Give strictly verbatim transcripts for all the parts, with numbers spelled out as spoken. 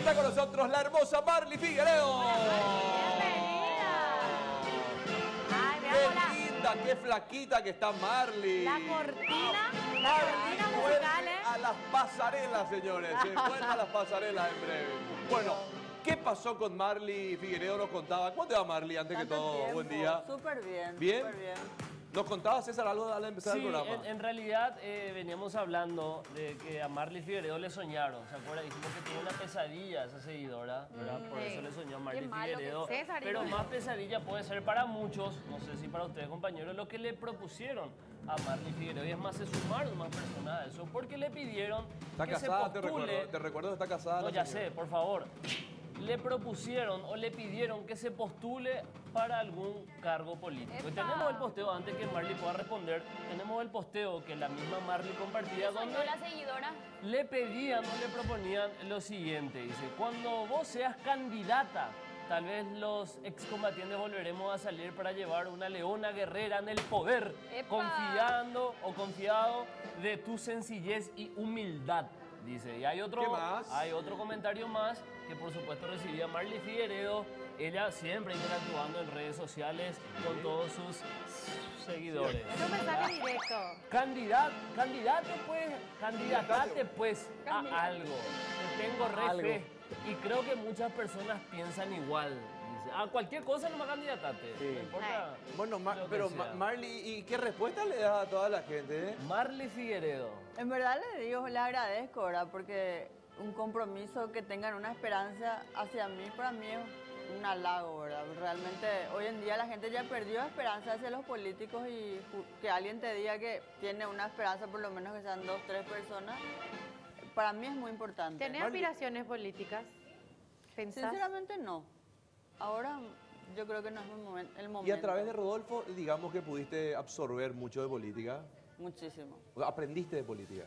está con nosotros la hermosa Marly Figueredo. ¡Bienvenida! Ay, ¡Qué veamos la, linda, qué flaquita que está Marly! la cortina, la Marly cortina vuelve musical, ¿eh? a las pasarelas, señores. Se vuelve a las pasarelas en breve. Bueno, ¿qué pasó con Marly Figueredo? Nos contaba. ¿Cómo te va, Marly? Antes que Tanto todo, tiempo. buen día. Súper bien. ¿Bien? Súper bien. ¿Nos contaba, César, algo al empezar Sí, el programa? en, en realidad eh, veníamos hablando de que a Marly Figueredo le soñaron, ¿se acuerdan? Dijimos que tenía una pesadilla esa seguidora, ¿verdad? Por sí. eso le soñó a Qué Marly malo que Figueredo. César, Pero igual. más pesadilla puede ser para muchos, no sé si para ustedes, compañeros, lo que le propusieron a Marly Figueredo. Y es más, se sumaron más personas a eso, porque le pidieron Está que casada, se te postule. recuerdo. Te recuerdo que está casada. No, la ya señora. sé, por favor. Le propusieron o le pidieron que se postule para algún cargo político. Y ¡Epa! tenemos el posteo, antes que Marly pueda responder, tenemos el posteo que la misma Marly compartía, donde Soñó la seguidora. le pedían o le proponían lo siguiente. Dice, cuando vos seas candidata, tal vez los excombatientes volveremos a salir para llevar una leona guerrera en el poder, ¡Epa! confiando o confiado de tu sencillez y humildad. Dice, y hay otro, ¿Qué más? hay otro comentario más que por supuesto recibía Marly Figueredo. Ella siempre interactuando en redes sociales con todos sus seguidores. Es un mensaje directo. Candidat, candidate pues, candidatate pues a algo. Te tengo re Algo. fe. Y creo que muchas personas piensan igual. Dice, a cualquier cosa nomás candidatate. Sí. No importa. Bueno, Ma- lo que pero sea. Ma- Marly, ¿y qué respuesta le das a toda la gente? eh? Marly Figueredo. En verdad le digo, le agradezco, ¿verdad? Porque un compromiso, que tengan una esperanza hacia mí, para mí es un halago, ¿verdad? Realmente hoy en día la gente ya perdió esperanza hacia los políticos y ju- que alguien te diga que tiene una esperanza, por lo menos que sean dos, tres personas, para mí es muy importante. ¿Tenés Marly. aspiraciones políticas? ¿Pensás? Sinceramente no. Ahora yo creo que no es el momen- el momento. Y a través de Rodolfo, digamos que pudiste absorber mucho de política. Muchísimo. O aprendiste de política.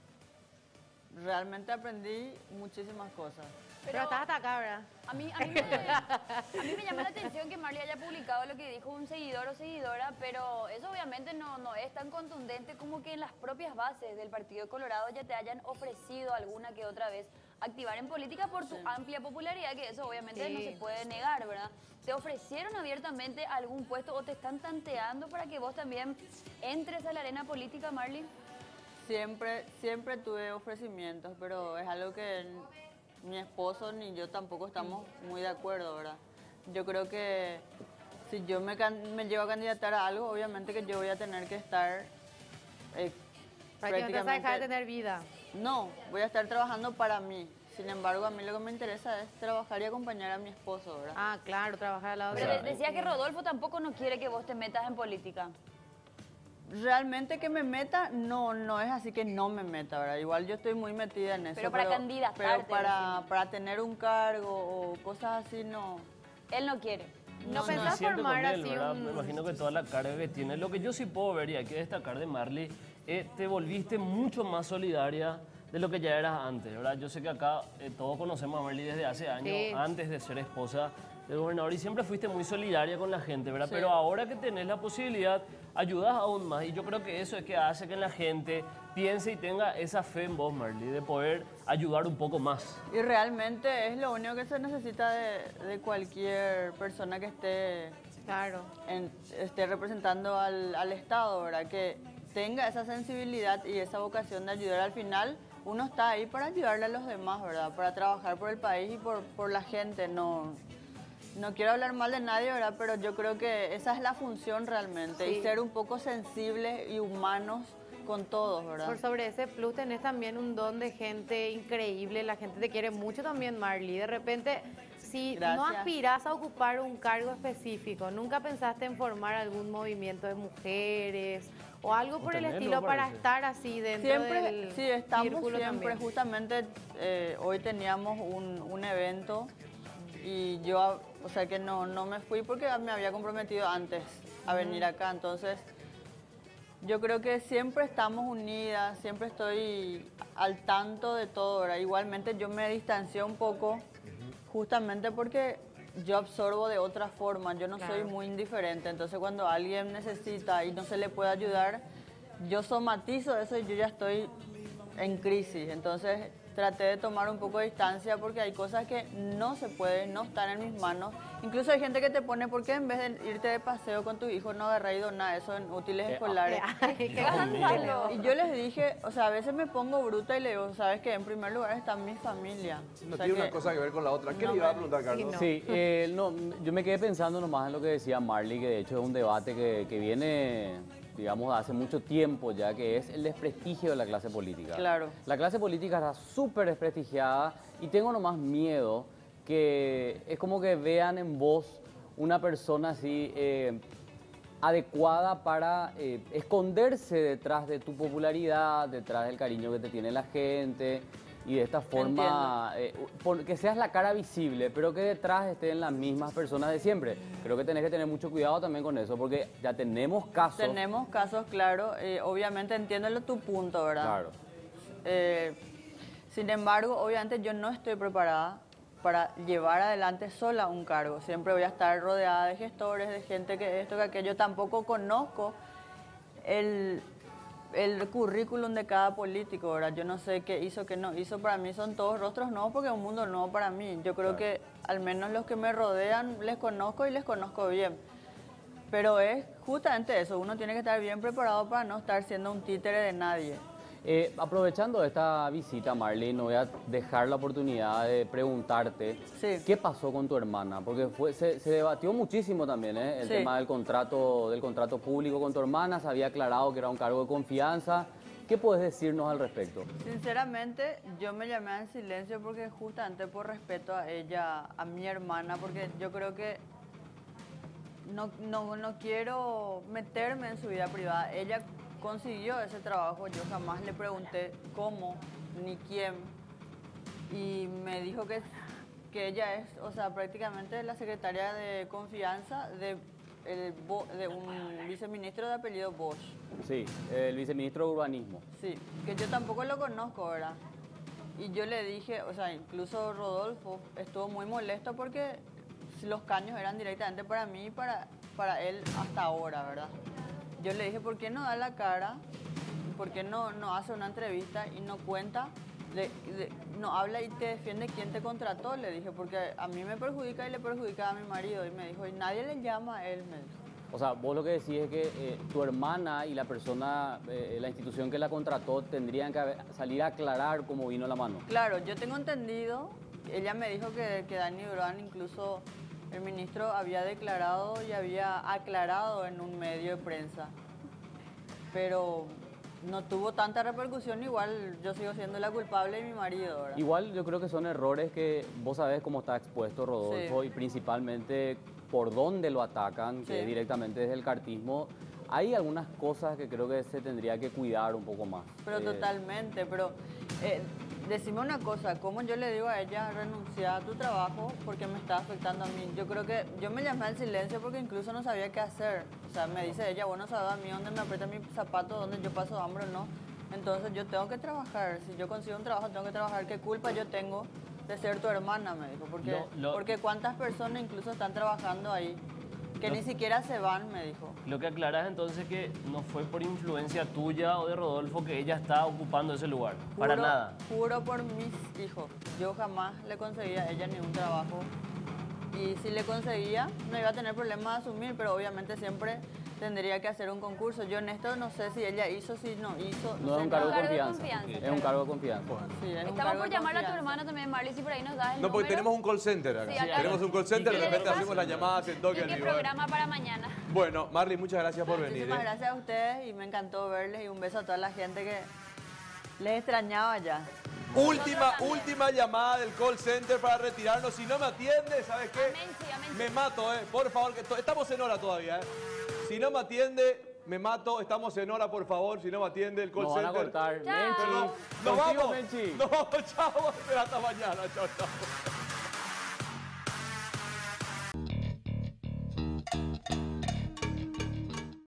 Realmente aprendí muchísimas cosas. Pero estás hasta acá, ¿verdad? A mí, a, mí me, a mí me llama la atención que Marly haya publicado lo que dijo un seguidor o seguidora, pero eso obviamente no, no es tan contundente como que en las propias bases del Partido Colorado ya te hayan ofrecido alguna que otra vez activar en política por tu Sí. amplia popularidad, que eso obviamente Sí. no se puede negar, ¿verdad? ¿Te ofrecieron abiertamente algún puesto o te están tanteando para que vos también entres a la arena política, Marly? Siempre, siempre tuve ofrecimientos, pero es algo que n- mi esposo ni yo tampoco estamos muy de acuerdo, ¿verdad? Yo creo que si yo me, can- me llevo a candidatar a algo, obviamente que yo voy a tener que estar eh, Para que no te vas a dejar de prácticamente- tener vida. No, voy a estar trabajando para mí. Sin embargo, a mí lo que me interesa es trabajar y acompañar a mi esposo, ¿verdad? Ah, claro, trabajar al lado Pero de de- decías que Rodolfo tampoco no quiere que vos te metas en política. Realmente que me meta, no, no es así que no me meta, ¿verdad? Igual yo estoy muy metida en eso. Pero para candidatarte, Pero para, decime. para tener un cargo o cosas así, no. Él no quiere. ¿No No, pensás Suficiente formar con él, así ¿verdad? un...? Me imagino que toda la carga que tiene. Lo que yo sí puedo ver y hay que destacar de Marly, eh, te volviste mucho más solidaria de lo que ya eras antes, ¿verdad? Yo sé que acá eh, todos conocemos a Marly desde hace años, Sí. antes de ser esposa del gobernador, y siempre fuiste muy solidaria con la gente, ¿verdad? Sí. Pero ahora que tenés la posibilidad, ayudas aún más. Y yo creo que eso es que hace que la gente piense y tenga esa fe en vos, Marly, de poder ayudar un poco más. Y realmente es lo único que se necesita de, de cualquier persona que esté, Claro. en- esté representando al, al Estado, ¿verdad? Que tenga esa sensibilidad y esa vocación de ayudar. Al final, uno está ahí para ayudarle a los demás, ¿verdad? Para trabajar por el país y por, por la gente. No, no quiero hablar mal de nadie, ¿verdad? Pero yo creo que esa es la función realmente. Sí. Y ser un poco sensibles y humanos con todos, ¿verdad? Por sobre ese plus tenés también un don de gente increíble, la gente te quiere mucho también, Marly. De repente, si no Gracias. aspirás a ocupar un cargo específico, nunca pensaste en formar algún movimiento de mujeres o algo por el tenerlo, estilo para parece. estar así dentro Siempre, del sí, estamos círculo siempre. también. Justamente eh, hoy teníamos un, un evento y yo, o sea que no, no me fui porque me había comprometido antes a venir acá. Entonces, yo creo que siempre estamos unidas, siempre estoy al tanto de todo, ¿verdad? Igualmente yo me distancié un poco justamente porque yo absorbo de otra forma, yo no soy Claro. muy indiferente, entonces cuando alguien necesita y no se le puede ayudar, yo somatizo eso y yo ya estoy en crisis. Entonces traté de tomar un poco de distancia porque hay cosas que no se pueden, no están en mis manos. Incluso hay gente que te pone, ¿por qué en vez de irte de paseo con tu hijo no agarras y donás eso en útiles escolares? Ay, qué escándalo. Y yo les dije, o sea, a veces me pongo bruta y le digo, ¿sabes qué? En primer lugar está mi familia. No O sea tiene que- una cosa que ver con la otra. ¿Qué no le iba a me- preguntar, Carlos? no. Sí, eh, no, yo me quedé pensando nomás en lo que decía Marley, que de hecho es un debate que, que viene, digamos, hace mucho tiempo ya, que es el desprestigio de la clase política. Claro. La clase política está súper desprestigiada y tengo nomás miedo que es como que vean en vos una persona así eh, adecuada para eh, esconderse detrás de tu popularidad, detrás del cariño que te tiene la gente y de esta forma eh, por- que seas la cara visible, pero que detrás estén las mismas personas de siempre. Creo que tenés que tener mucho cuidado también con eso, porque ya tenemos casos. Tenemos casos, claro. eh, obviamente entiendo lo- tu punto, ¿verdad? Claro. Eh, sin embargo, obviamente yo no estoy preparada para llevar adelante sola un cargo. Siempre voy a estar rodeada de gestores, de gente que esto, que aquello. Tampoco conozco el, el currículum de cada político, ¿verdad? Yo no sé qué hizo, qué no hizo. Para mí son todos rostros nuevos porque es un mundo nuevo para mí. Yo creo Claro. que al menos los que me rodean les conozco y les conozco bien. Pero es justamente eso, uno tiene que estar bien preparado para no estar siendo un títere de nadie. Eh, aprovechando esta visita, Marley, no voy a dejar la oportunidad de preguntarte Sí. qué pasó con tu hermana, porque fue, se, se debatió muchísimo también ¿eh? el Sí. tema del contrato, del contrato público con tu hermana, se había aclarado que era un cargo de confianza. ¿Qué puedes decirnos al respecto? Sinceramente, yo me llamé en silencio porque justamente por respeto a ella, a mi hermana, porque yo creo que no, no, no quiero meterme en su vida privada. Ella consiguió ese trabajo, yo jamás le pregunté cómo ni quién y me dijo que, que ella es, o sea, prácticamente la secretaria de confianza de, el Bo- de un viceministro de apellido Bosch. Sí, el viceministro de Urbanismo. Sí, que yo tampoco lo conozco, ¿verdad? Y yo le dije, o sea, incluso Rodolfo estuvo muy molesto porque los caños eran directamente para mí y para, para él hasta ahora, ¿verdad? Yo le dije, ¿por qué no da la cara? ¿Por qué no, no hace una entrevista y no cuenta? de- de- no habla y te defiende quién te contrató? Le dije, porque a mí me perjudica y le perjudica a mi marido. Y me dijo, y nadie le llama a él, me dijo. O sea, vos lo que decís es que eh, tu hermana y la persona, eh, la institución que la contrató, tendrían que haber- salir a aclarar cómo vino la mano. Claro, yo tengo entendido, ella me dijo que, que Dani Durán, incluso el ministro, había declarado y había aclarado en un medio de prensa, pero no tuvo tanta repercusión. Igual yo sigo siendo la culpable y mi marido, ¿verdad? Igual yo creo que son errores que vos sabés cómo está expuesto Rodolfo Sí. y principalmente por dónde lo atacan, que Sí. es directamente desde el cartismo. Hay algunas cosas que creo que se tendría que cuidar un poco más. Pero Eh, totalmente, pero eh, decime una cosa, ¿cómo yo le digo a ella renunciar a tu trabajo porque me está afectando a mí? Yo creo que yo me llamé al silencio porque incluso no sabía qué hacer. O sea, me dice ella, bueno, sabes a mí dónde me aprieta mi zapato, dónde yo paso hambre o no. Entonces yo tengo que trabajar, si yo consigo un trabajo tengo que trabajar. ¿Qué culpa yo tengo de ser tu hermana? Me dijo, porque, Lo- lo- porque cuántas personas incluso están trabajando ahí que Lo- ni siquiera se van, me dijo. Lo que aclaras entonces que no fue por influencia tuya o de Rodolfo que ella está ocupando ese lugar. Para Juro- nada. Juro por mis hijos. Yo jamás le conseguía a ella ningún trabajo. Y si le conseguía, no iba a tener problema de asumir, pero obviamente siempre tendría que hacer un concurso. Yo en esto no sé si ella hizo, si no hizo. No es sé un cargo de nada. Cargo de confianza. confianza, Es claro. un cargo de confianza. Sí, es un Estamos cargo por de llamar a tu confianza. hermana también, Marley, si por ahí nos das el No, porque número. tenemos un call center acá. Sí, acá. Tenemos un call center, ¿Y de qué le repente dejas? hacemos las llamadas en toque. ¿Y qué amigo, ¿eh? programa para mañana? Bueno, Marley, muchas gracias por venir. Muchísimas ¿eh? gracias a ustedes y me encantó verles y un beso a toda la gente que les extrañaba ya. Última, también. última llamada del call center para retirarnos. Si no me atiende, ¿sabes qué? Amén, sí, amén, sí. Me mato, ¿eh? Por favor, que to- estamos en hora todavía, ¿eh? Si no me atiende, me mato. Estamos en hora, por favor. Si no me atiende el call Nos van a center. cortar. Chao. Menchi. No, Contigo, nos vamos. Menchi. No, chao. Hasta mañana. Chao, chao.